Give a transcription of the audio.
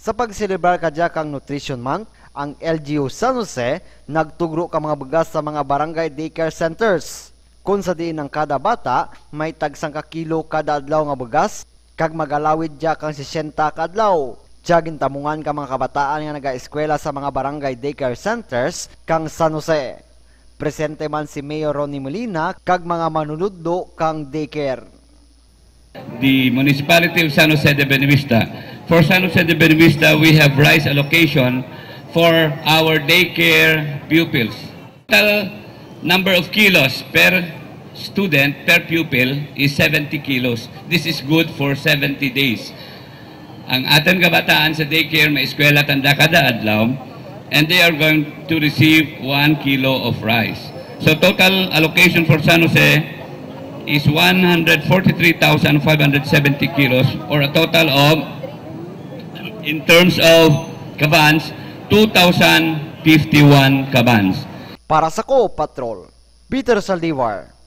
Sa pagselebrar kadya kang Nutrition Month, ang LGU San Jose nagtugro ka mga bugas sa mga barangay daycare centers. Kung sa diin ng kada bata, may tagsang ka kilo kada adlaw nga bugas, kag magalawid dya kang 60 ka adlaw. Diyagin tamungan ka mga kabataan nga nag-eskwela sa mga barangay daycare centers kang San Jose. Presente man si Mayor Ronnie Molina kag mga manunudlo kang daycare. The municipality of San Jose de Benavista. For San Jose de Benavista, we have rice allocation for our daycare pupils. Total number of kilos per student, per pupil, is 70 kilos. This is good for 70 days. Ang ating kabataan sa daycare may eskwela tanda kada adlaw, and they are going to receive 1 kilo of rice. So total allocation for San Jose is 143,570 kilos, or a total of, in terms of kabans, 2,051 kabans. Para sa Co Patrol, Peter Saldivar.